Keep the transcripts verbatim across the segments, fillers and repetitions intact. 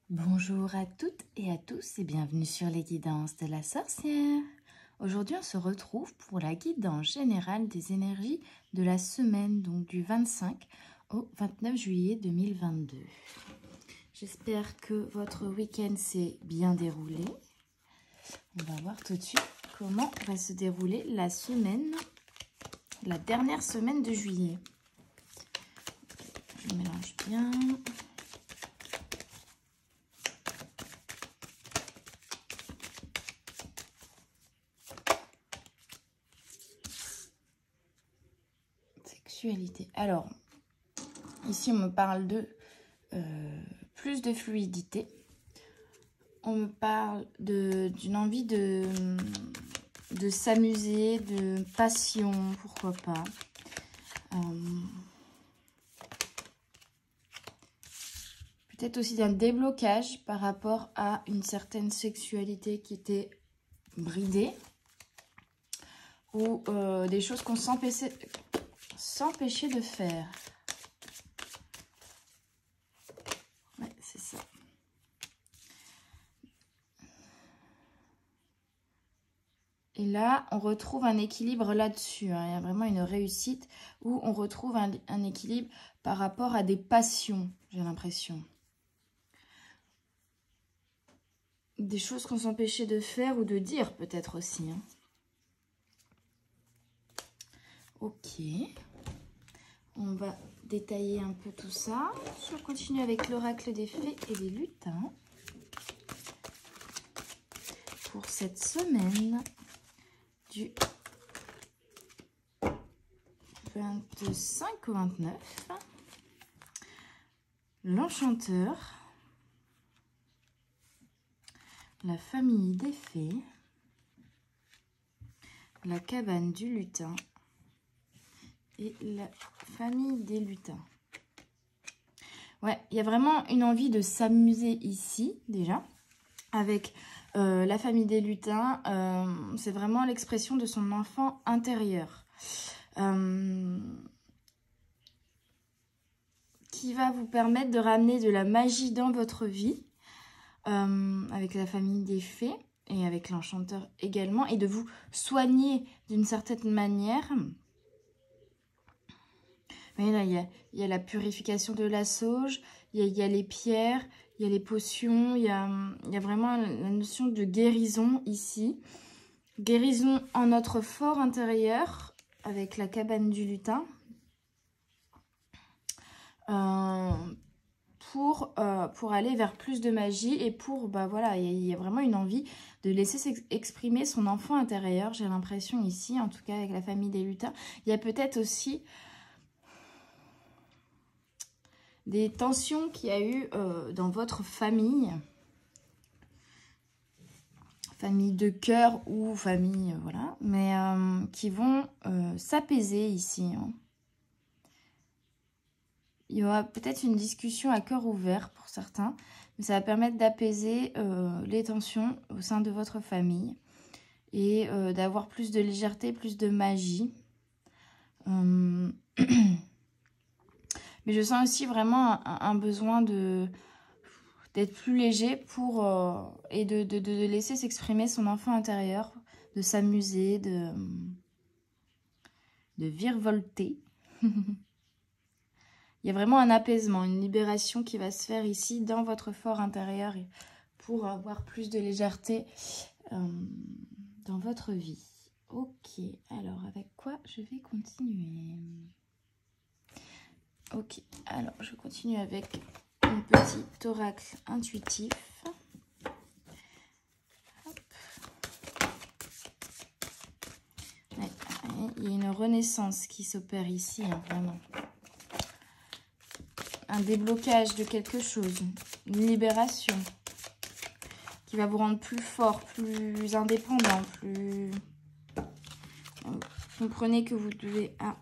Bonjour à toutes et à tous et bienvenue sur les guidances de la sorcière. Aujourd'hui, on se retrouve pour la guidance générale des énergies de la semaine, donc du vingt-cinq au vingt-neuf juillet deux mille vingt-deux. J'espère que votre week-end s'est bien déroulé. On va voir tout de suite comment va se dérouler la semaine, la dernière semaine de juillet. Je mélange bien. Sexualité. Alors, ici on me parle de euh, plus de fluidité. On me parle d'une envie de, de s'amuser, de passion, pourquoi pas. Euh, Peut-être aussi d'un déblocage par rapport à une certaine sexualité qui était bridée. Ou euh, des choses qu'on s'empêchait s'empêcher de faire. Ouais, c'est ça. Et là, on retrouve un équilibre là-dessus. Hein. Il y a vraiment une réussite où on retrouve un, un équilibre par rapport à des passions, j'ai l'impression. Des choses qu'on s'empêchait de faire ou de dire peut-être aussi. Hein. Ok. On va détailler un peu tout ça. Je continue avec l'oracle des fées et des lutins. Pour cette semaine du vingt-cinq au vingt-neuf. L'enchanteur. La famille des fées. La cabane du lutin. Et la famille des lutins. Ouais, il y a vraiment une envie de s'amuser ici, déjà. Avec euh, la famille des lutins, euh, c'est vraiment l'expression de son enfant intérieur. Euh, qui va vous permettre de ramener de la magie dans votre vie. Euh, avec la famille des fées et avec l'enchanteur également. Et de vous soigner d'une certaine manière. Mais là, il y a, il y a la purification de la sauge, il y a, il y a les pierres, il y a les potions, il y a, il y a vraiment la notion de guérison ici. Guérison en notre fort intérieur, avec la cabane du lutin. Euh, pour, euh, pour aller vers plus de magie et pour, bah voilà, il y, y a vraiment une envie de laisser exprimer son enfant intérieur, j'ai l'impression ici, en tout cas avec la famille des lutins. Il y a peut-être aussi des tensions qu'il y a eu euh, dans votre famille, famille de cœur ou famille, euh, voilà, mais euh, qui vont euh, s'apaiser ici. Hein. Il y aura peut-être une discussion à cœur ouvert pour certains, mais ça va permettre d'apaiser euh, les tensions au sein de votre famille et euh, d'avoir plus de légèreté, plus de magie. Euh... Mais je sens aussi vraiment un, un besoin de d'être plus léger pour euh, et de, de, de laisser s'exprimer son enfant intérieur, de s'amuser, de, de virevolter. Il y a vraiment un apaisement, une libération qui va se faire ici dans votre fort intérieur pour avoir plus de légèreté euh, dans votre vie. Ok, alors avec quoi je vais continuer? Ok, alors je continue avec un petit oracle intuitif. Hop. Ouais, il y a une renaissance qui s'opère ici, hein, vraiment. Un déblocage de quelque chose, une libération qui va vous rendre plus fort, plus indépendant, plus... Vous comprenez que vous devez... Ah.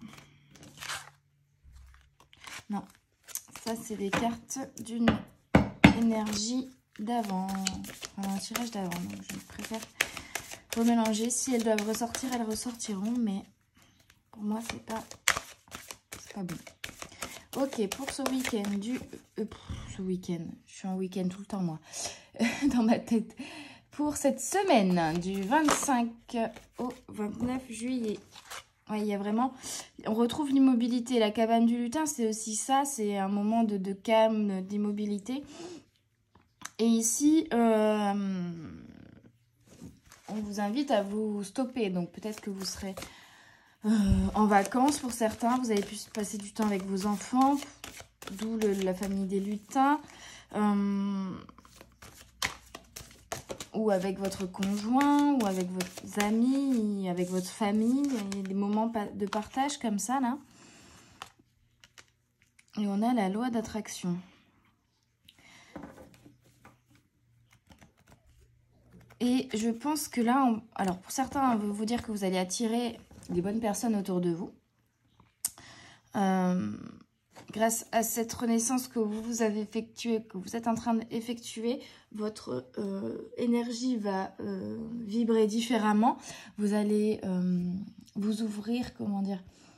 Non, ça c'est des cartes d'une énergie d'avant, enfin, un tirage d'avant, donc je préfère remélanger. Si elles doivent ressortir, elles ressortiront, mais pour moi c'est pas, c'est pas bon. Ok, pour ce week-end du... Euh, ce week-end, je suis en week-end tout le temps, moi, dans ma tête. Pour cette semaine, du vingt-cinq au vingt-neuf juillet. Ouais, il y a vraiment... On retrouve l'immobilité. La cabane du lutin, c'est aussi ça. C'est un moment de, de calme, d'immobilité. Et ici, euh, on vous invite à vous stopper. Donc, peut-être que vous serez euh, en vacances pour certains. Vous avez pu passer du temps avec vos enfants. D'où la famille des lutins. Euh, ou avec votre conjoint, ou avec vos amis, avec votre famille. Il y a des moments de partage comme ça, là. Et on a la loi d'attraction. Et je pense que là, on... alors pour certains, on veut vous dire que vous allez attirer des bonnes personnes autour de vous. Euh, grâce à cette renaissance que vous avez effectuée, que vous êtes en train d'effectuer, votre euh, énergie va euh, vibrer différemment. Vous allez euh, vous ouvrir, comment dire,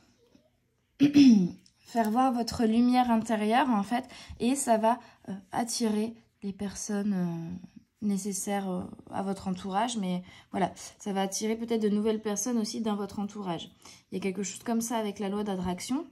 faire voir votre lumière intérieure, en fait, et ça va euh, attirer les personnes euh, nécessaires euh, à votre entourage, mais voilà, ça va attirer peut-être de nouvelles personnes aussi dans votre entourage. Il y a quelque chose comme ça avec la loi d'attraction.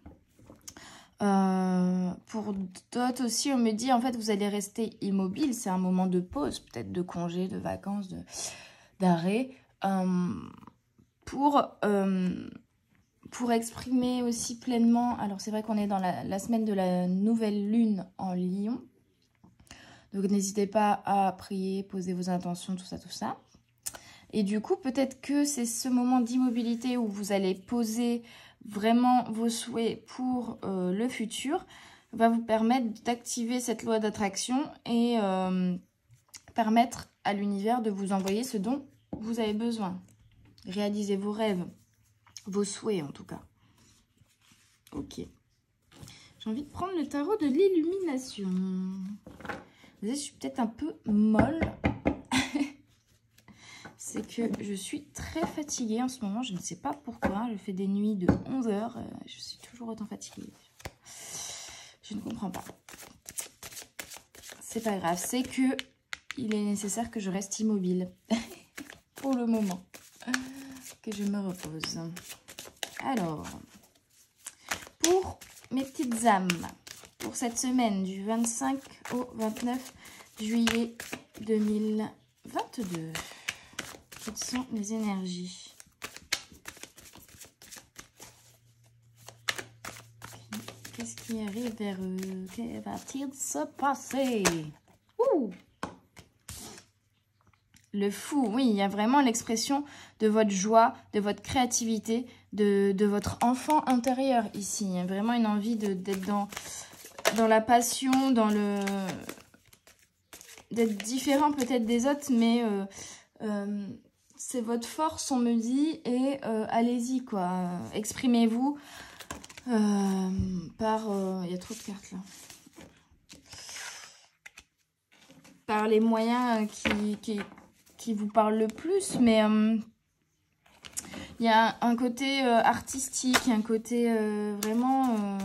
Euh, pour d'autres aussi, on me dit, en fait, vous allez rester immobile, c'est un moment de pause, peut-être de congé, de vacances, de d'arrêt, euh, pour... Euh, pour exprimer aussi pleinement, alors c'est vrai qu'on est dans la, la semaine de la nouvelle lune en Lion, donc n'hésitez pas à prier, poser vos intentions, tout ça, tout ça. Et du coup, peut-être que c'est ce moment d'immobilité où vous allez poser vraiment vos souhaits pour euh, le futur, va vous permettre d'activer cette loi d'attraction et euh, permettre à l'univers de vous envoyer ce dont vous avez besoin. Réalisez vos rêves. Vos souhaits, en tout cas. Ok. J'ai envie de prendre le tarot de l'illumination. Vous savez, je suis peut-être un peu molle. C'est que je suis très fatiguée en ce moment. Je ne sais pas pourquoi. Je fais des nuits de onze heures. Je suis toujours autant fatiguée. Je ne comprends pas. C'est pas grave. C'est que il est nécessaire que je reste immobile. Pour le moment. Que je me repose. Alors, pour mes petites âmes, pour cette semaine du vingt-cinq au vingt-neuf juillet deux mille vingt-deux, quelles sont les énergies? Qu'est-ce qui arrive vers eux? Que va-t-il se passer? Ouh! Le fou, oui, il y a vraiment l'expression de votre joie, de votre créativité, de, de votre enfant intérieur ici. Il y a vraiment une envie d'être dans, dans la passion, dans le... d'être différent peut-être des autres, mais euh, euh, c'est votre force, on me dit, et euh, allez-y, quoi. Exprimez-vous euh, par... Euh, il y a trop de cartes, là. Par les moyens qui... qui qui vous parle le plus, mais euh, il y a un côté euh, artistique, un côté euh, vraiment euh,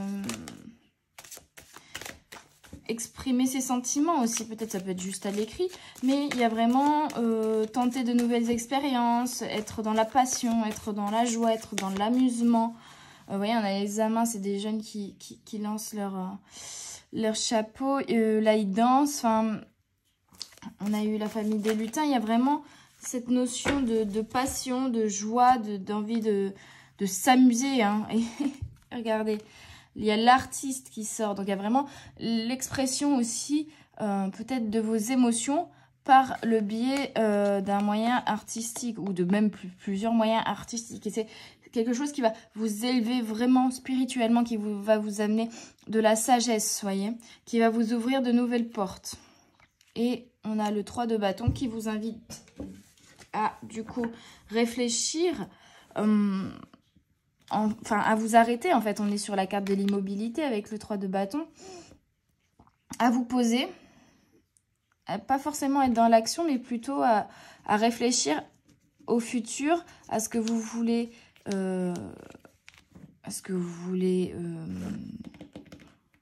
exprimer ses sentiments aussi, peut-être ça peut être juste à l'écrit, mais il y a vraiment euh, tenter de nouvelles expériences, être dans la passion, être dans la joie, être dans l'amusement. Euh, vous voyez, on a les amants, c'est des jeunes qui, qui, qui lancent leur, euh, leur chapeau, euh, là ils dansent, enfin... On a eu la famille des lutins. Il y a vraiment cette notion de, de passion, de joie, d'envie de, de, de s'amuser. Hein. Et regardez, il y a l'artiste qui sort. Donc, il y a vraiment l'expression aussi euh, peut-être de vos émotions par le biais euh, d'un moyen artistique ou de même plus, plusieurs moyens artistiques. Et c'est quelque chose qui va vous élever vraiment spirituellement, qui vous, va vous amener de la sagesse, voyez, qui va vous ouvrir de nouvelles portes. Et on a le trois de bâton qui vous invite à, du coup, réfléchir, euh, en, enfin, à vous arrêter. En fait, on est sur la carte de l'immobilité avec le trois de bâton. À vous poser, à pas forcément être dans l'action, mais plutôt à, à réfléchir au futur, à ce que vous voulez, euh, à ce que vous voulez... Euh,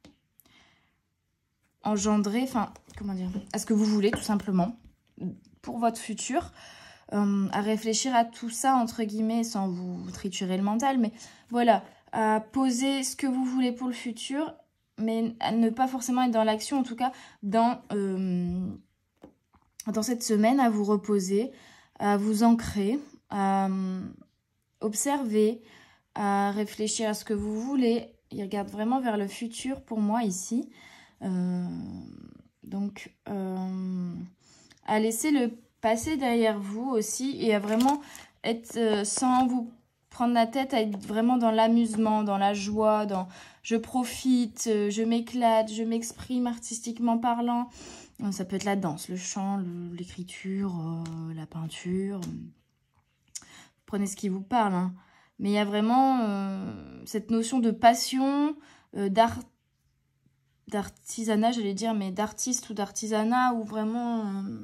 engendrer, enfin, comment dire, à ce que vous voulez tout simplement pour votre futur. Euh, à réfléchir à tout ça, entre guillemets, sans vous triturer le mental, mais voilà, à poser ce que vous voulez pour le futur, mais à ne pas forcément être dans l'action, en tout cas dans, euh, dans cette semaine, à vous reposer, à vous ancrer, à euh, observer, à réfléchir à ce que vous voulez. Il regarde vraiment vers le futur pour moi ici. Euh, donc, euh, à laisser le passé derrière vous aussi et à vraiment être euh, sans vous prendre la tête, à être vraiment dans l'amusement, dans la joie, dans je profite, euh, je m'éclate, je m'exprime artistiquement parlant. Ça peut être la danse, le chant, l'écriture, euh, la peinture. Prenez ce qui vous parle, hein. Mais il y a vraiment euh, cette notion de passion, euh, d'art, d'artisanat, j'allais dire, mais d'artiste ou d'artisanat, ou vraiment euh,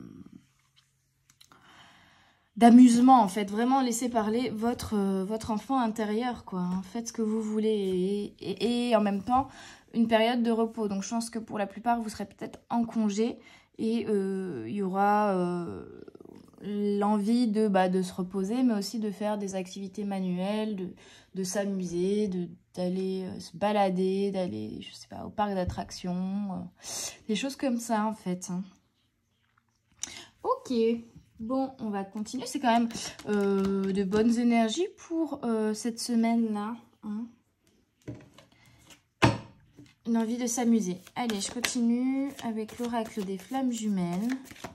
d'amusement, en fait. Vraiment laisser parler votre, euh, votre enfant intérieur, quoi. Hein. Faites ce que vous voulez et, et, et en même temps, une période de repos. Donc, je pense que pour la plupart, vous serez peut-être en congé et euh, il y aura... Euh, l'envie de, bah, de se reposer, mais aussi de faire des activités manuelles, de, de s'amuser, d'aller euh, se balader, d'aller, je sais pas, au parc d'attractions, euh, des choses comme ça, en fait. Hein. Ok, bon, on va continuer. C'est quand même euh, de bonnes énergies pour euh, cette semaine-là. Hein. Une envie de s'amuser. Allez, je continue avec l'oracle des flammes jumelles.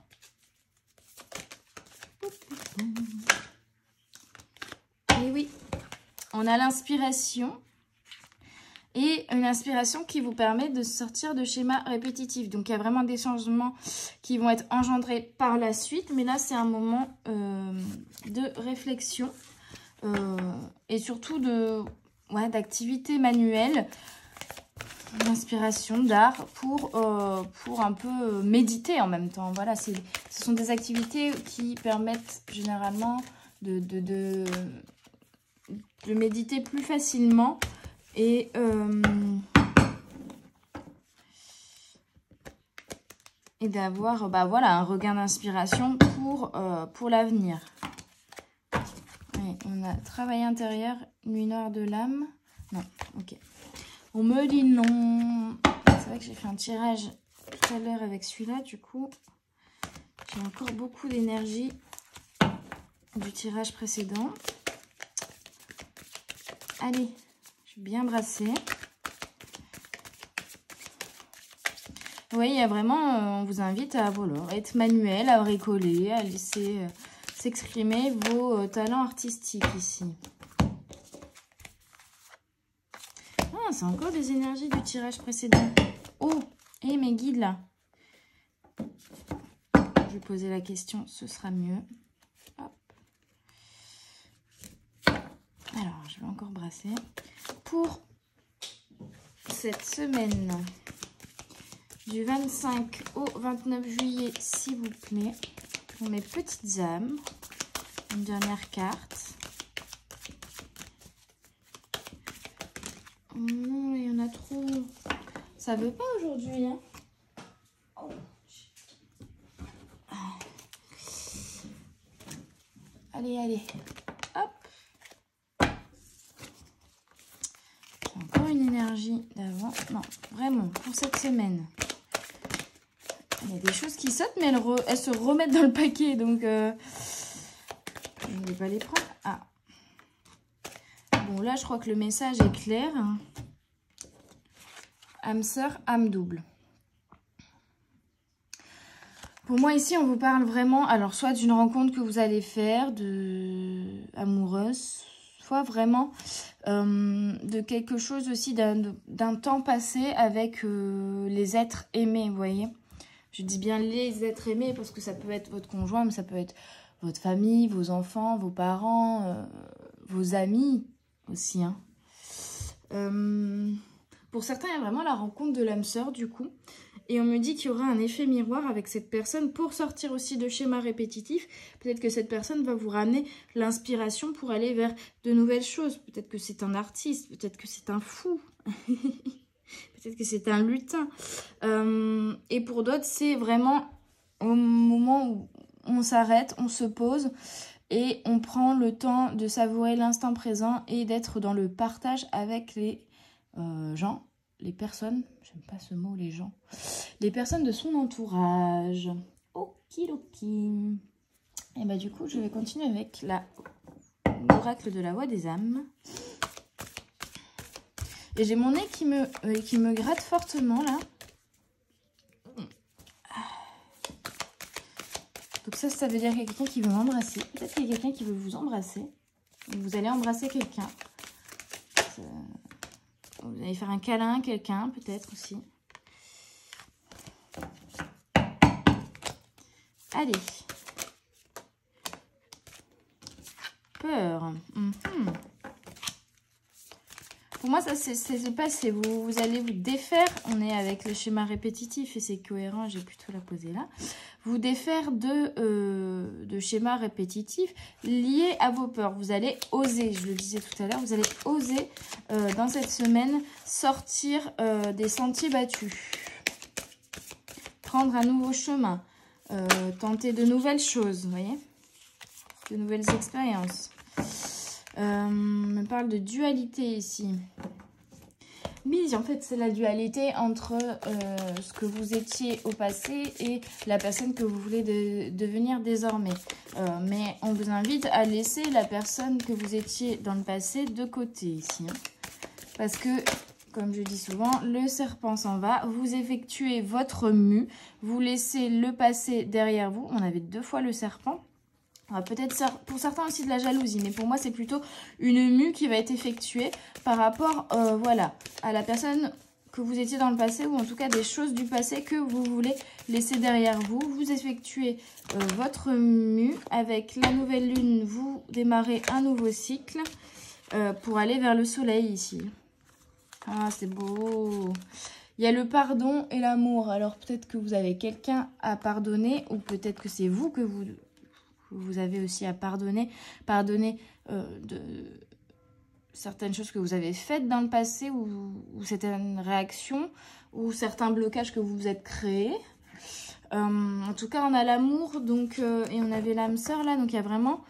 Et oui, on a l'inspiration et une inspiration qui vous permet de sortir de schémas répétitifs. Donc, il y a vraiment des changements qui vont être engendrés par la suite. Mais là, c'est un moment euh, de réflexion euh, et surtout de, ouais, d'activité manuelle, d'inspiration, d'art pour, euh, pour un peu méditer en même temps. Voilà, ce sont des activités qui permettent généralement de... de, de de méditer plus facilement et euh, et d'avoir bah voilà un regain d'inspiration pour euh, pour l'avenir. On a travail intérieur, nuit noire de l'âme. Non, ok. On me dit non. C'est vrai que j'ai fait un tirage tout à l'heure avec celui-là, du coup j'ai encore beaucoup d'énergie du tirage précédent. Allez, je suis bien brassée. Oui, il y a vraiment, euh, on vous invite à voilà, être manuel, à bricoler, à laisser euh, s'exprimer vos euh, talents artistiques ici. Ah, c'est encore des énergies du tirage précédent. Oh, et mes guides là. Je vais poser la question, ce sera mieux. Hop. Alors, je vais encore brasser. Pour cette semaine du vingt-cinq au vingt-neuf juillet, s'il vous plaît, pour mes petites âmes, une dernière carte. Oh non, il y en a trop. Ça veut pas aujourd'hui, hein. Oh. Allez, allez. Encore une énergie d'avant. Non, vraiment, pour cette semaine. Il y a des choses qui sautent, mais elles, re, elles se remettent dans le paquet. Donc, euh, je ne vais pas les prendre. Ah. Bon, là, je crois que le message est clair. Âme sœur, âme double. Pour moi, ici, on vous parle vraiment, alors, soit d'une rencontre que vous allez faire, de amoureuse, soit vraiment euh, de quelque chose aussi d'un temps passé avec euh, les êtres aimés, vous voyez. Je dis bien les êtres aimés parce que ça peut être votre conjoint, mais ça peut être votre famille, vos enfants, vos parents, euh, vos amis aussi. Hein. Euh, pour certains, il y a vraiment la rencontre de l'âme sœur du coup. Et on me dit qu'il y aura un effet miroir avec cette personne pour sortir aussi de schémas répétitifs. Peut-être que cette personne va vous ramener l'inspiration pour aller vers de nouvelles choses. Peut-être que c'est un artiste, peut-être que c'est un fou. peut-être que c'est un lutin. Euh, et pour d'autres, c'est vraiment au moment où on s'arrête, on se pose et on prend le temps de savourer l'instant présent et d'être dans le partage avec les euh, gens, les personnes, j'aime pas ce mot, les gens, les personnes de son entourage. Okidoki. Et bah du coup, je vais continuer avec la l'oracle de la voix des âmes. Et j'ai mon nez qui me, euh, qui me gratte fortement là. Donc ça, ça veut dire qu'il y a quelqu'un qui veut m'embrasser. Peut-être qu'il y a quelqu'un qui veut vous embrasser. Vous allez embrasser quelqu'un. Vous allez faire un câlin à quelqu'un, peut-être aussi. Allez. Peur. Mm-hmm. Pour moi, ça c'est le passé. Vous, vous allez vous défaire. On est avec le schéma répétitif et c'est cohérent. J'ai plutôt la poser là. Vous défaire de, euh, de schémas répétitifs liés à vos peurs. Vous allez oser, je le disais tout à l'heure, vous allez oser euh, dans cette semaine sortir euh, des sentiers battus. Prendre un nouveau chemin. Euh, tenter de nouvelles choses, vous voyez, de nouvelles expériences. Euh, on me parle de dualité ici. Oui, en fait, c'est la dualité entre euh, ce que vous étiez au passé et la personne que vous voulez de, devenir désormais. Euh, mais on vous invite à laisser la personne que vous étiez dans le passé de côté ici. Hein. Parce que, comme je dis souvent, le serpent s'en va. Vous effectuez votre mue. Vous laissez le passé derrière vous. On avait deux fois le serpent. Peut-être pour certains aussi de la jalousie, mais pour moi c'est plutôt une mue qui va être effectuée par rapport euh, voilà, à la personne que vous étiez dans le passé, ou en tout cas des choses du passé que vous voulez laisser derrière vous. Vous effectuez euh, votre mue. Avec la nouvelle lune, vous démarrez un nouveau cycle euh, pour aller vers le soleil ici. Ah, c'est beau. Il y a le pardon et l'amour. Alors peut-être que vous avez quelqu'un à pardonner, ou peut-être que c'est vous que vous... Vous avez aussi à pardonner, pardonner euh, de certaines choses que vous avez faites dans le passé, ou, ou certaines réactions, ou certains blocages que vous vous êtes créés. Euh, en tout cas, on a l'amour, donc euh, et on avait l'âme sœur là, donc il y a vraiment...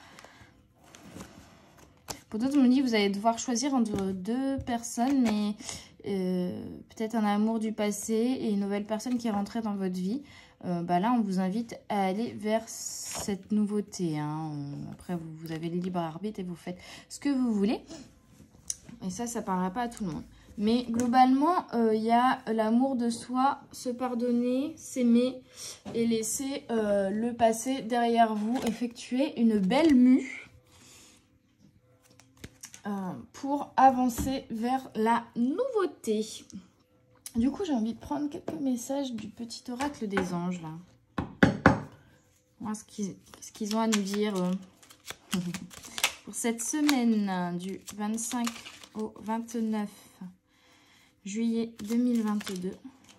Pour d'autres, on me dit vous allez devoir choisir entre deux personnes, mais euh, peut-être un amour du passé et une nouvelle personne qui est rentrée dans votre vie. Euh, bah là, on vous invite à aller vers cette nouveauté. Hein. Après, vous, vous avez les libres arbitres et vous faites ce que vous voulez. Et ça, ça ne parlera pas à tout le monde. Mais globalement, il euh, y a l'amour de soi, se pardonner, s'aimer et laisser euh, le passé derrière vous, effectuer une belle mue euh, pour avancer vers la nouveauté. Du coup, j'ai envie de prendre quelques messages du petit oracle des anges, là. Voir ce qu'ils ce qu'ils ont à nous dire euh, pour cette semaine du vingt-cinq au vingt-neuf juillet deux mille vingt-deux.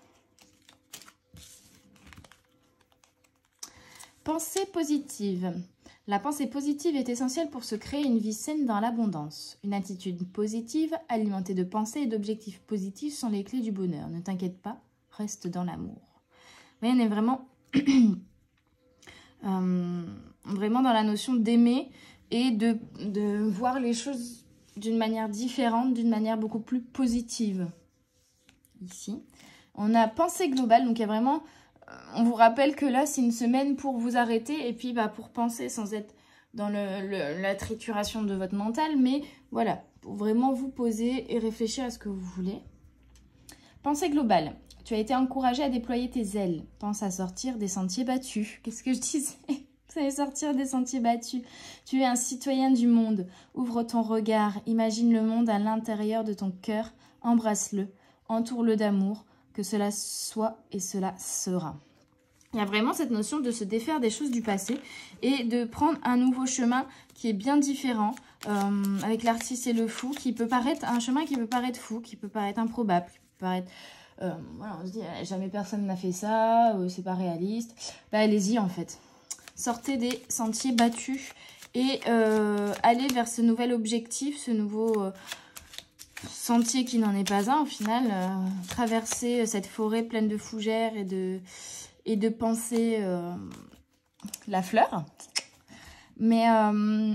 Pensée positive. La pensée positive est essentielle pour se créer une vie saine dans l'abondance. Une attitude positive, alimentée de pensées et d'objectifs positifs, sont les clés du bonheur. Ne t'inquiète pas, reste dans l'amour. Mais on est vraiment, euh, vraiment dans la notion d'aimer et de, de voir les choses d'une manière différente, d'une manière beaucoup plus positive. Ici, on a pensée globale, donc il y a vraiment... On vous rappelle que là, c'est une semaine pour vous arrêter et puis bah, pour penser sans être dans le, le, la trituration de votre mental. Mais voilà, pour vraiment vous poser et réfléchir à ce que vous voulez. Pensée globale. Tu as été encouragé à déployer tes ailes. Pense à sortir des sentiers battus. Qu'est-ce que je disais? Vous allez sortir des sentiers battus. Tu es un citoyen du monde. Ouvre ton regard. Imagine le monde à l'intérieur de ton cœur. Embrasse-le. Entoure-le d'amour. Que cela soit et cela sera. Il y a vraiment cette notion de se défaire des choses du passé et de prendre un nouveau chemin qui est bien différent euh, avec l'artiste et le fou, qui peut paraître un chemin qui peut paraître fou, qui peut paraître improbable, qui peut paraître... Euh, voilà, on se dit, jamais personne n'a fait ça, euh, c'est pas réaliste. Bah, allez-y en fait. Sortez des sentiers battus et euh, allez vers ce nouvel objectif, ce nouveau... Euh, sentier qui n'en est pas un au final, euh, traverser cette forêt pleine de fougères et de, et de penser euh, la fleur. Mais euh,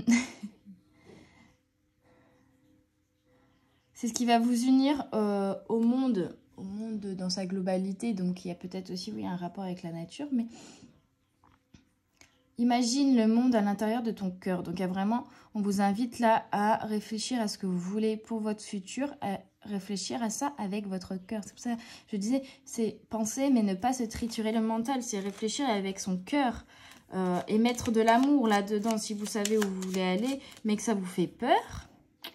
c'est ce qui va vous unir euh, au monde, au monde dans sa globalité. Donc il y a peut-être aussi oui, un rapport avec la nature, mais imagine le monde à l'intérieur de ton cœur. Donc, il y a vraiment, on vous invite là à réfléchir à ce que vous voulez pour votre futur, à réfléchir à ça avec votre cœur. C'est pour ça que je disais, c'est penser, mais ne pas se triturer le mental. C'est réfléchir avec son cœur euh, et mettre de l'amour là-dedans. Si vous savez où vous voulez aller, mais que ça vous fait peur,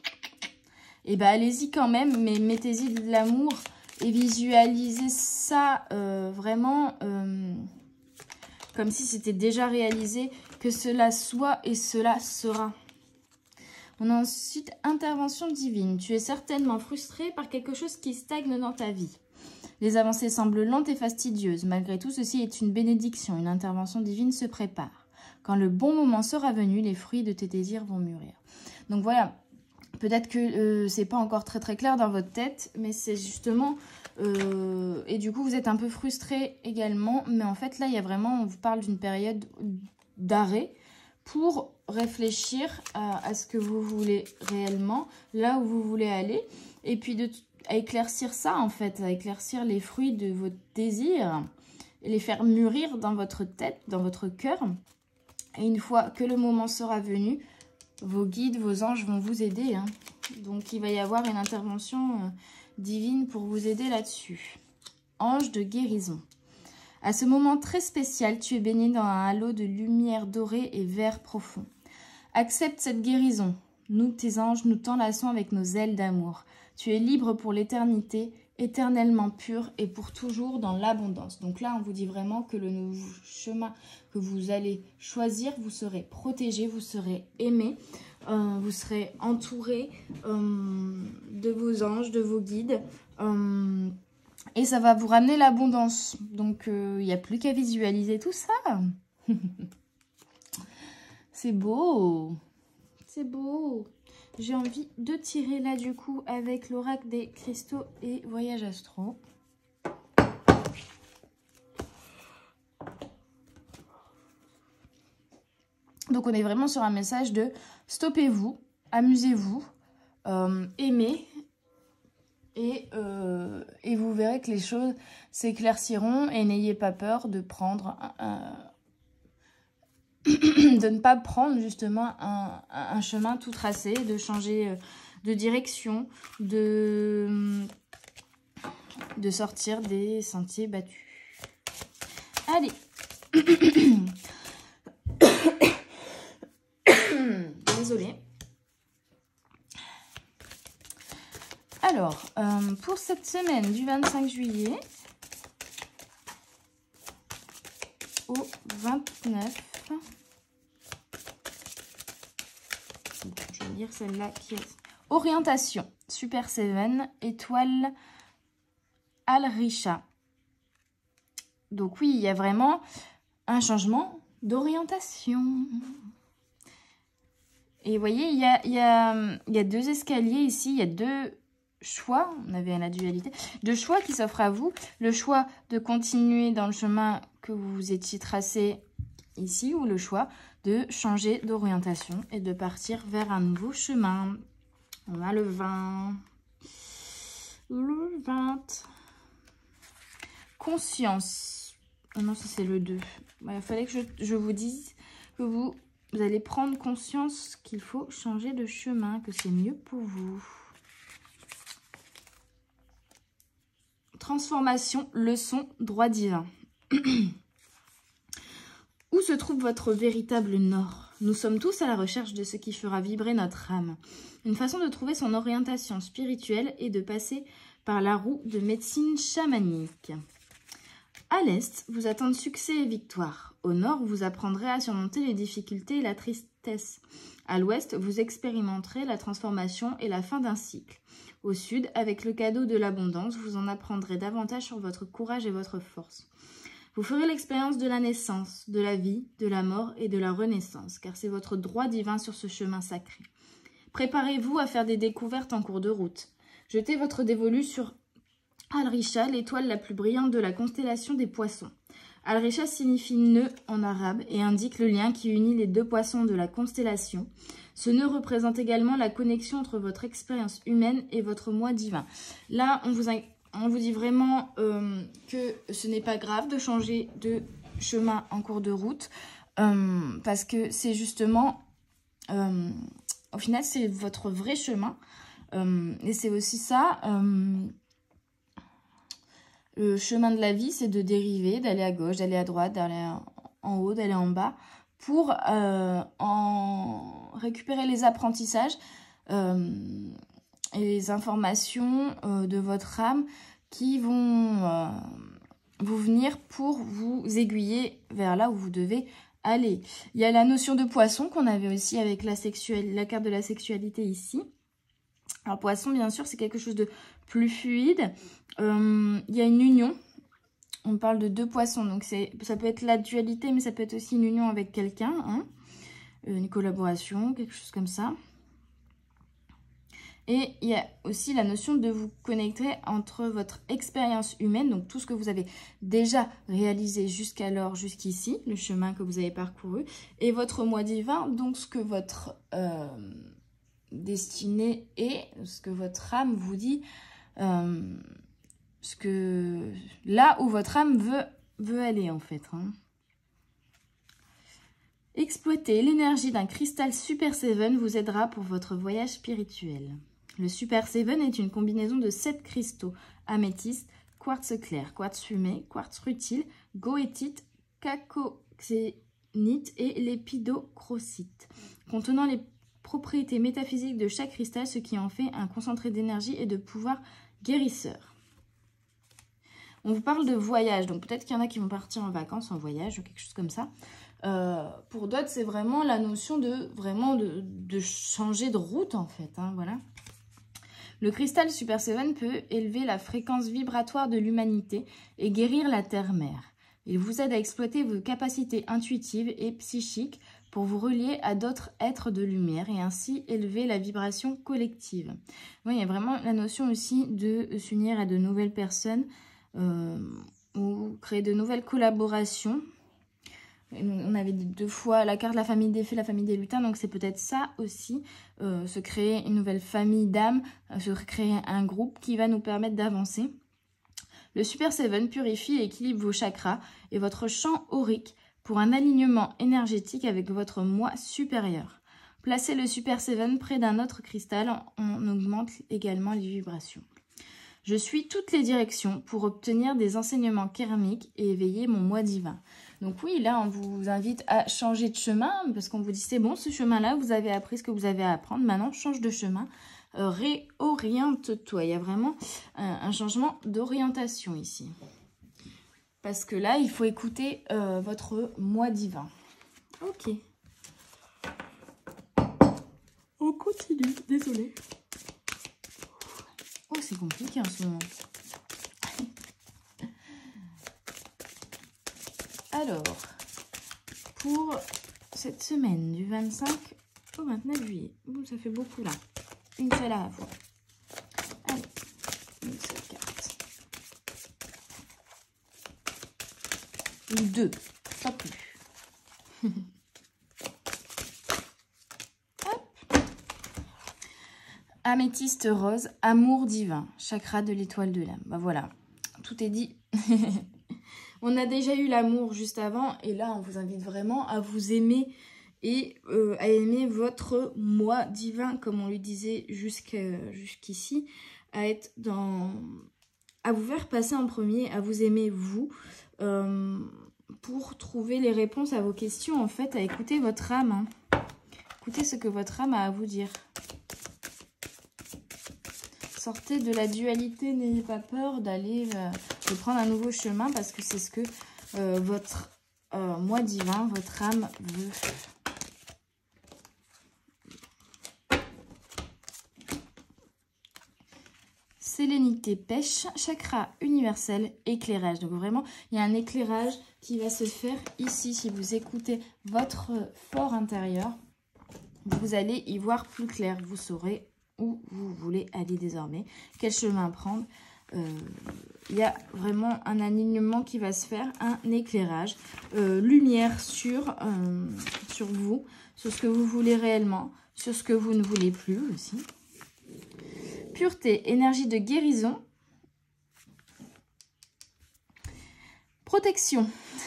et ben allez-y quand même, mais mettez-y de l'amour et visualisez ça euh, vraiment... Euh, comme si c'était déjà réalisé, que cela soit et cela sera. On a ensuite intervention divine. Tu es certainement frustré par quelque chose qui stagne dans ta vie. Les avancées semblent lentes et fastidieuses. Malgré tout, ceci est une bénédiction. Une intervention divine se prépare. Quand le bon moment sera venu, les fruits de tes désirs vont mûrir. Donc voilà, peut-être que euh, c'est pas encore très très clair dans votre tête, mais c'est justement... Euh, et du coup, vous êtes un peu frustré également. Mais en fait, là, il y a vraiment, on vous parle d'une période d'arrêt pour réfléchir à, à ce que vous voulez réellement, là où vous voulez aller. Et puis, de, à éclaircir ça, en fait, à éclaircir les fruits de votre désir, et les faire mûrir dans votre tête, dans votre cœur. Et une fois que le moment sera venu, vos guides, vos anges vont vous aider. Hein. Donc, il va y avoir une intervention... Euh, divine pour vous aider là-dessus. Ange de guérison. À ce moment très spécial, tu es baigné dans un halo de lumière dorée et vert profond. Accepte cette guérison. Nous, tes anges, nous t'enlaçons avec nos ailes d'amour. Tu es libre pour l'éternité, éternellement pur et pour toujours dans l'abondance. Donc là, on vous dit vraiment que le nouveau chemin que vous allez choisir, vous serez protégé, vous serez aimé. Euh, vous serez entouré euh, de vos anges, de vos guides. Euh, et ça va vous ramener l'abondance. Donc, il euh, n'y a plus qu'à visualiser tout ça. C'est beau. C'est beau. J'ai envie de tirer là, du coup, avec l'oracle des cristaux et voyage astro. Donc, on est vraiment sur un message de stoppez-vous, amusez-vous, euh, aimez, et, euh, et vous verrez que les choses s'éclairciront et n'ayez pas peur de prendre un, un, de ne pas prendre justement un, un chemin tout tracé, de changer de direction, de, de sortir des sentiers battus. Allez. Désolée. Alors, euh, pour cette semaine du vingt-cinq juillet au vingt-neuf, je vais lire celle-là qui est orientation, Super sept, étoile Al-Risha. Donc oui, il y a vraiment un changement d'orientation. Et vous voyez, il y a, il y, a, il y a deux escaliers ici, il y a deux choix, on avait la dualité, deux choix qui s'offrent à vous. Le choix de continuer dans le chemin que vous étiez tracé ici, ou le choix de changer d'orientation et de partir vers un nouveau chemin. On a le vingt, le vingt, conscience. Oh non, ça c'est le deux. Il ouais, fallait que je, je vous dise que vous... Vous allez prendre conscience qu'il faut changer de chemin, que c'est mieux pour vous. Transformation, leçon, droit divin. Où se trouve votre véritable nord? Nous sommes tous à la recherche de ce qui fera vibrer notre âme. Une façon de trouver son orientation spirituelle est de passer par la roue de médecine chamanique. À l'est, vous attendent succès et victoire. Au nord, vous apprendrez à surmonter les difficultés et la tristesse. À l'ouest, vous expérimenterez la transformation et la fin d'un cycle. Au sud, avec le cadeau de l'abondance, vous en apprendrez davantage sur votre courage et votre force. Vous ferez l'expérience de la naissance, de la vie, de la mort et de la renaissance, car c'est votre droit divin sur ce chemin sacré. Préparez-vous à faire des découvertes en cours de route. Jetez votre dévolu sur Al-Risha, l'étoile la plus brillante de la constellation des poissons. Al-Risha signifie nœud en arabe et indique le lien qui unit les deux poissons de la constellation. Ce nœud représente également la connexion entre votre expérience humaine et votre moi divin. Là, on vous, a, on vous dit vraiment euh, que ce n'est pas grave de changer de chemin en cours de route euh, parce que c'est justement, euh, au final, c'est votre vrai chemin. Euh, et c'est aussi ça... Euh, Le chemin de la vie, c'est de dériver, d'aller à gauche, d'aller à droite, d'aller en haut, d'aller en bas, pour euh, en récupérer les apprentissages euh, et les informations euh, de votre âme qui vont euh, vous venir pour vous aiguiller vers là où vous devez aller. Il y a la notion de poisson qu'on avait aussi avec la, sexuelle, la carte de la sexualité ici. Alors poisson, bien sûr, c'est quelque chose de plus fluide. Euh, il y a une union. On parle de deux poissons. Donc ça peut être la dualité, mais ça peut être aussi une union avec quelqu'un. Hein, une collaboration, quelque chose comme ça. Et il y a aussi la notion de vous connecter entre votre expérience humaine, donc tout ce que vous avez déjà réalisé jusqu'alors, jusqu'ici, le chemin que vous avez parcouru, et votre moi divin, donc ce que votre... Euh, destinée et ce que votre âme vous dit, euh, ce que là où votre âme veut, veut aller en fait. Hein. Exploiter l'énergie d'un cristal Super sept vous aidera pour votre voyage spirituel. Le Super sept est une combinaison de sept cristaux, améthyste, quartz clair, quartz fumé, quartz rutile, goétite, cacoxénite et lépidochrocite, contenant les propriétés métaphysiques de chaque cristal, ce qui en fait un concentré d'énergie et de pouvoir guérisseur. On vous parle de voyage, donc peut-être qu'il y en a qui vont partir en vacances, en voyage ou quelque chose comme ça. Euh, pour d'autres, c'est vraiment la notion de vraiment de, de changer de route en fait. Hein, voilà. Le cristal Super sept peut élever la fréquence vibratoire de l'humanité et guérir la terre-mère. Il vous aide à exploiter vos capacités intuitives et psychiques pour vous relier à d'autres êtres de lumière et ainsi élever la vibration collective. Oui, il y a vraiment la notion aussi de s'unir à de nouvelles personnes euh, ou créer de nouvelles collaborations. On avait deux fois la carte de la famille des fées, la famille des lutins, donc c'est peut-être ça aussi, euh, se créer une nouvelle famille d'âmes, euh, se créer un groupe qui va nous permettre d'avancer. Le Super sept purifie et équilibre vos chakras et votre champ aurique pour un alignement énergétique avec votre moi supérieur. Placez le Super sept près d'un autre cristal, on augmente également les vibrations. Je suis toutes les directions pour obtenir des enseignements karmiques et éveiller mon moi divin. Donc oui, là, on vous invite à changer de chemin parce qu'on vous dit c'est bon, ce chemin-là, vous avez appris ce que vous avez à apprendre. Maintenant, change de chemin, euh, réoriente-toi. Il y a vraiment un, un changement d'orientation ici. Parce que là, il faut écouter euh, votre moi divin. Ok. On continue, désolée. Oh, c'est compliqué en ce moment. Alors, pour cette semaine du vingt-cinq au vingt-neuf juillet. Bon, ça fait beaucoup là. Une seule à la fois. Allez, une seule carte. Ou deux, pas plus. Hop. Améthyste rose, amour divin, chakra de l'étoile de l'âme. Bah voilà, tout est dit. On a déjà eu l'amour juste avant et là, on vous invite vraiment à vous aimer et euh, à aimer votre moi divin, comme on lui disait jusqu'à, jusqu'ici, à être dans, à vous faire passer en premier, à vous aimer vous, euh, pour trouver les réponses à vos questions, en fait, à écouter votre âme. Hein. Écoutez ce que votre âme a à vous dire. Sortez de la dualité, n'ayez pas peur d'aller euh, de prendre un nouveau chemin parce que c'est ce que euh, votre euh, moi divin, votre âme veut. Sérénité, pêche, chakra universel, éclairage. Donc vraiment, il y a un éclairage qui va se faire ici. Si vous écoutez votre fort intérieur, vous allez y voir plus clair. Vous saurez où vous voulez aller désormais, quel chemin prendre. Euh, il y a vraiment un alignement qui va se faire, un éclairage, euh, lumière sur, euh, sur vous, sur ce que vous voulez réellement, sur ce que vous ne voulez plus aussi. Pureté, énergie de guérison. Protection.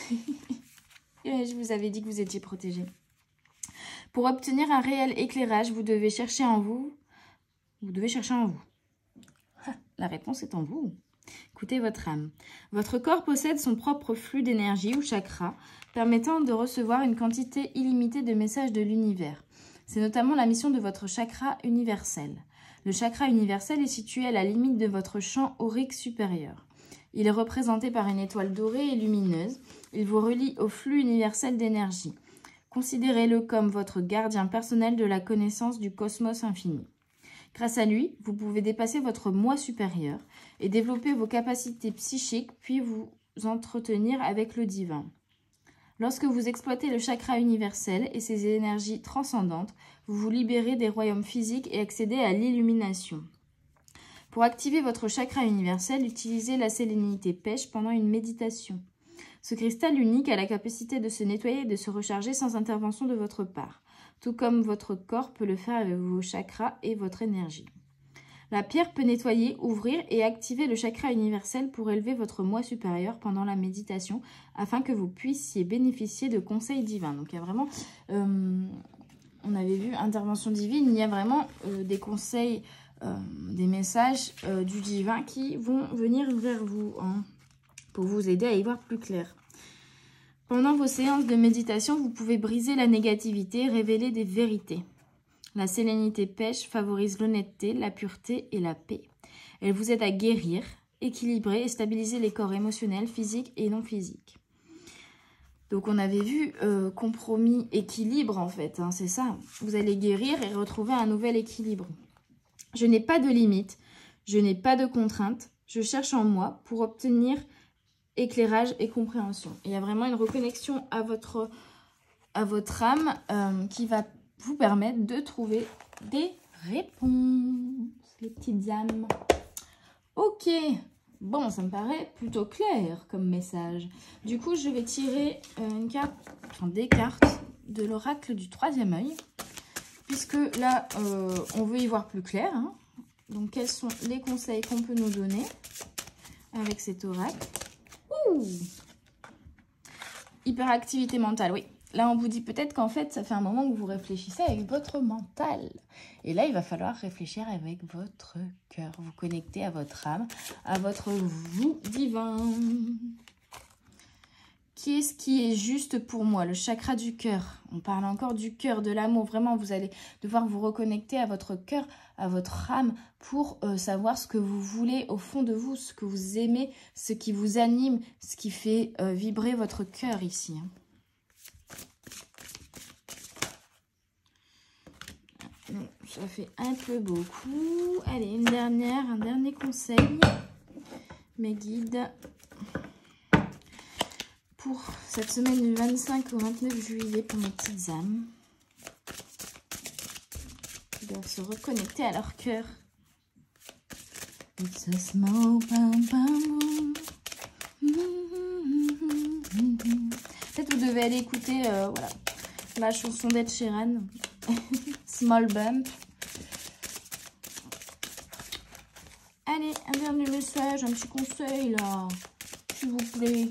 Je vous avais dit que vous étiez protégé. Pour obtenir un réel éclairage, vous devez chercher en vous. Vous devez chercher en vous. La réponse est en vous. Écoutez votre âme. Votre corps possède son propre flux d'énergie ou chakra, permettant de recevoir une quantité illimitée de messages de l'univers. C'est notamment la mission de votre chakra universel. Le chakra universel est situé à la limite de votre champ aurique supérieur. Il est représenté par une étoile dorée et lumineuse. Il vous relie au flux universel d'énergie. Considérez-le comme votre gardien personnel de la connaissance du cosmos infini. Grâce à lui, vous pouvez dépasser votre moi supérieur et développer vos capacités psychiques, puis vous entretenir avec le divin. Lorsque vous exploitez le chakra universel et ses énergies transcendantes, vous vous libérez des royaumes physiques et accédez à l'illumination. Pour activer votre chakra universel, utilisez la sélénité pêche pendant une méditation. Ce cristal unique a la capacité de se nettoyer et de se recharger sans intervention de votre part, tout comme votre corps peut le faire avec vos chakras et votre énergie. La pierre peut nettoyer, ouvrir et activer le chakra universel pour élever votre moi supérieur pendant la méditation, afin que vous puissiez bénéficier de conseils divins. Donc il y a vraiment, euh, on avait vu intervention divine, il y a vraiment euh, des conseils, euh, des messages euh, du divin qui vont venir vers vous, hein, pour vous aider à y voir plus clair. Pendant vos séances de méditation, vous pouvez briser la négativité et révéler des vérités. La sérénité pêche favorise l'honnêteté, la pureté et la paix. Elle vous aide à guérir, équilibrer et stabiliser les corps émotionnels, physiques et non physiques. Donc on avait vu euh, compromis, équilibre en fait, hein, c'est ça. Vous allez guérir et retrouver un nouvel équilibre. Je n'ai pas de limites, je n'ai pas de contraintes, je cherche en moi pour obtenir éclairage et compréhension. Et il y a vraiment une reconnexion à votre, à votre âme euh, qui va vous permettre de trouver des réponses, les petites âmes. Ok, bon, ça me paraît plutôt clair comme message. Du coup, je vais tirer une carte, enfin des cartes de l'oracle du troisième œil, puisque là, euh, on veut y voir plus clair. Hein. Donc, quels sont les conseils qu'on peut nous donner avec cet oracle? Ouh, hyperactivité mentale, oui. Là, on vous dit peut-être qu'en fait, ça fait un moment que vous réfléchissez avec votre mental. Et là, il va falloir réfléchir avec votre cœur. Vous connecter à votre âme, à votre vous divin. Qu'est-ce qui est juste pour moi? Le chakra du cœur. On parle encore du cœur, de l'amour. Vraiment, vous allez devoir vous reconnecter à votre cœur, à votre âme, pour euh, savoir ce que vous voulez au fond de vous, ce que vous aimez, ce qui vous anime, ce qui fait euh, vibrer votre cœur ici. Hein. Ça fait un peu beaucoup. Allez, une dernière, un dernier conseil. Mes guides. Pour cette semaine du vingt-cinq au vingt-neuf juillet pour mes petites âmes. Qui doivent se reconnecter à leur cœur. It's a small bum bum. Peut-être vous devez aller écouter euh, voilà, la chanson d'Ed Sheeran. Small Bump. Allez, un dernier message, un petit conseil là, s'il vous plaît.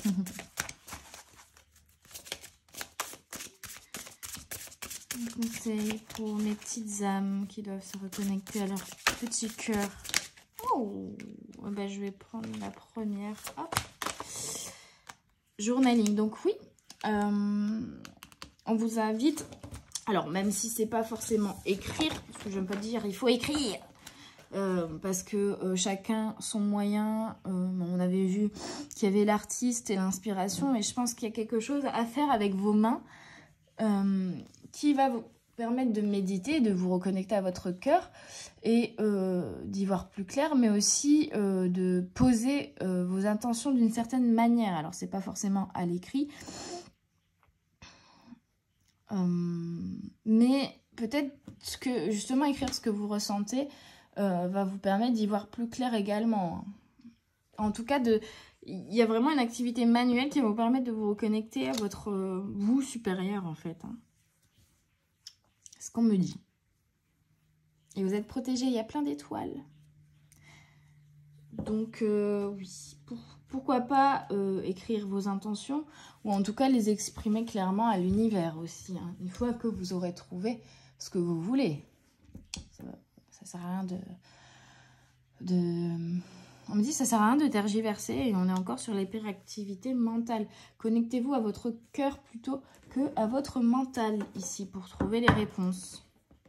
Un conseil pour mes petites âmes qui doivent se reconnecter à leur petit cœur. Oh, ben, je vais prendre la première. Hop. Journaling. Donc oui, euh, on vous invite. Alors, même si c'est pas forcément écrire, parce que je ne veux pas dire il faut écrire, euh, parce que euh, chacun son moyen, euh, on avait vu qu'il y avait l'artiste et l'inspiration, et je pense qu'il y a quelque chose à faire avec vos mains euh, qui va vous permettre de méditer, de vous reconnecter à votre cœur et euh, d'y voir plus clair, mais aussi euh, de poser euh, vos intentions d'une certaine manière. Alors, c'est pas forcément à l'écrit, Euh, mais peut-être que justement écrire ce que vous ressentez euh, va vous permettre d'y voir plus clair également. En tout cas, de, il y a vraiment une activité manuelle qui va vous permettre de vous reconnecter à votre euh, vous supérieur en fait. Hein. C'est ce qu'on me dit. Et vous êtes protégé, il y a plein d'étoiles. Donc euh, oui, pour, pourquoi pas euh, écrire vos intentions ou en tout cas les exprimer clairement à l'univers aussi. Hein, une fois que vous aurez trouvé ce que vous voulez. Ça, ça sert à rien de, de... On me dit ça sert à rien de tergiverser et on est encore sur l'hyperactivité mentale. Connectez-vous à votre cœur plutôt que à votre mental ici pour trouver les réponses.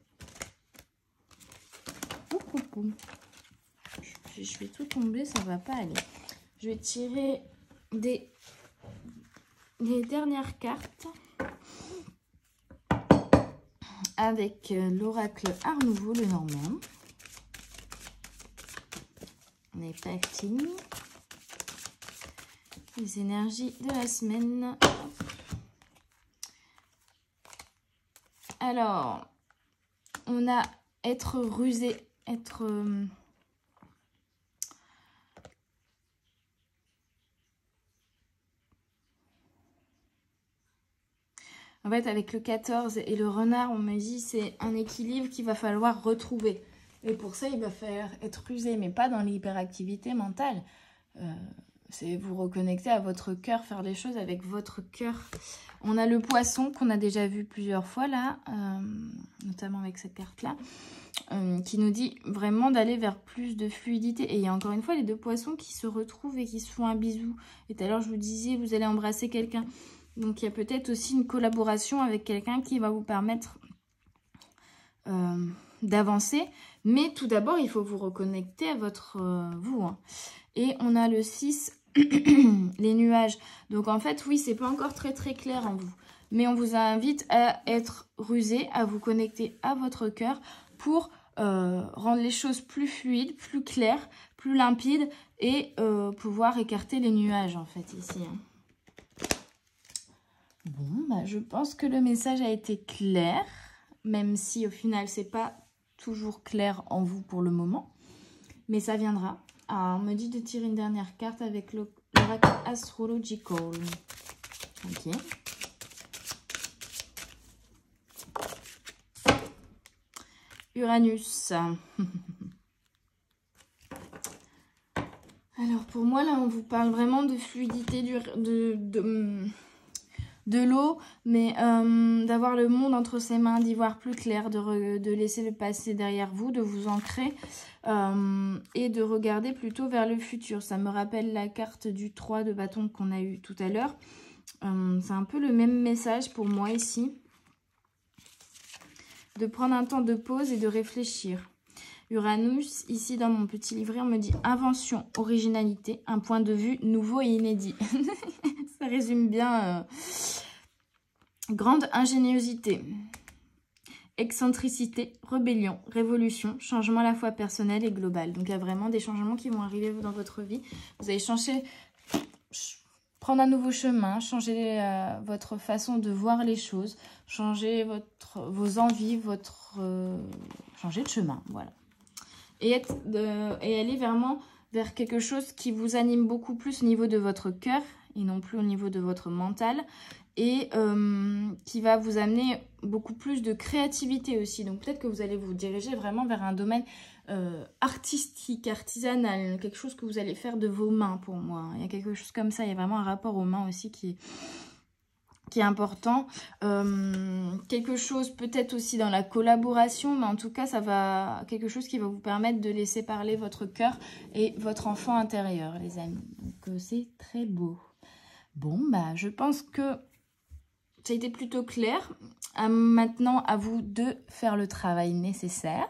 Ouh, ouh, ouh. Je, je vais tout tomber, ça va pas aller. Je vais tirer des les dernières cartes. Avec l'oracle Art Nouveau, le Normand. On est parti. Les énergies de la semaine. Alors, on a être rusé, être... Euh, En fait, avec le quatorze et le renard, on me dit c'est un équilibre qu'il va falloir retrouver. Et pour ça, il va falloir être rusé, mais pas dans l'hyperactivité mentale. Euh, c'est vous reconnecter à votre cœur, faire les choses avec votre cœur. On a le poisson qu'on a déjà vu plusieurs fois là, euh, notamment avec cette carte-là, euh, qui nous dit vraiment d'aller vers plus de fluidité. Et il y a encore une fois les deux poissons qui se retrouvent et qui se font un bisou. Et tout à l'heure, je vous disais, vous allez embrasser quelqu'un. Donc, il y a peut-être aussi une collaboration avec quelqu'un qui va vous permettre euh, d'avancer. Mais tout d'abord, il faut vous reconnecter à votre euh, vous. Hein. Et on a le six, les nuages. Donc, en fait, oui, c'est pas encore très, très clair en vous. Mais on vous invite à être rusé, à vous connecter à votre cœur pour euh, rendre les choses plus fluides, plus claires, plus limpides et euh, pouvoir écarter les nuages, en fait, ici. Hein. Bon, bah, je pense que le message a été clair, même si au final, c'est pas toujours clair en vous pour le moment. Mais ça viendra. Ah, on me dit de tirer une dernière carte avec l'oracle Astrological. Ok. Uranus. Alors, pour moi, là, on vous parle vraiment de fluidité, du, de... de de l'eau, mais euh, d'avoir le monde entre ses mains, d'y voir plus clair, de, re, de laisser le passé derrière vous, de vous ancrer euh, et de regarder plutôt vers le futur. Ça me rappelle la carte du trois de bâton qu'on a eu tout à l'heure. Euh, c'est un peu le même message pour moi ici. De prendre un temps de pause et de réfléchir. Uranus, ici dans mon petit livret, on me dit invention, originalité, un point de vue nouveau et inédit. Ça résume bien. Euh, grande ingéniosité, excentricité, rébellion, révolution, changement à la fois personnel et global. Donc il y a vraiment des changements qui vont arriver dans votre vie. Vous allez changer, prendre un nouveau chemin, changer euh, votre façon de voir les choses, changer votre, vos envies, votre euh, changer de chemin, voilà. Et, être de, et aller vraiment vers quelque chose qui vous anime beaucoup plus au niveau de votre cœur et non plus au niveau de votre mental et euh, qui va vous amener beaucoup plus de créativité aussi. Donc peut-être que vous allez vous diriger vraiment vers un domaine euh, artistique, artisanal, quelque chose que vous allez faire de vos mains pour moi. Il y a quelque chose comme ça, il y a vraiment un rapport aux mains aussi qui est, qui est important. Euh, quelque chose peut-être aussi dans la collaboration, mais en tout cas, ça va quelque chose qui va vous permettre de laisser parler votre cœur et votre enfant intérieur, les amis. Donc, c'est très beau. Bon, bah, je pense que ça a été plutôt clair. Euh, maintenant, à vous de faire le travail nécessaire.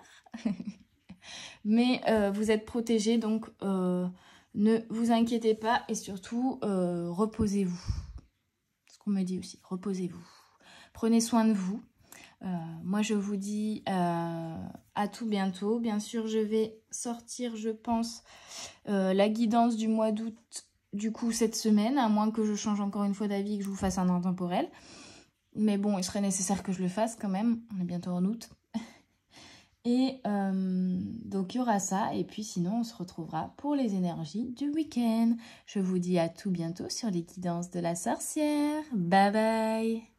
Mais euh, vous êtes protégés, donc euh, ne vous inquiétez pas et surtout, euh, reposez-vous. On me dit aussi, reposez-vous, prenez soin de vous. Euh, moi, je vous dis euh, à tout bientôt. Bien sûr, je vais sortir, je pense, euh, la guidance du mois d'août, du coup, cette semaine, à moins que je change encore une fois d'avis et que je vous fasse un intemporel. mais bon, il serait nécessaire que je le fasse quand même. On est bientôt en août. Et euh, donc, il y aura ça. Et puis, sinon, on se retrouvera pour les énergies du week-end. Je vous dis à tout bientôt sur les guidances de la sorcière. Bye bye!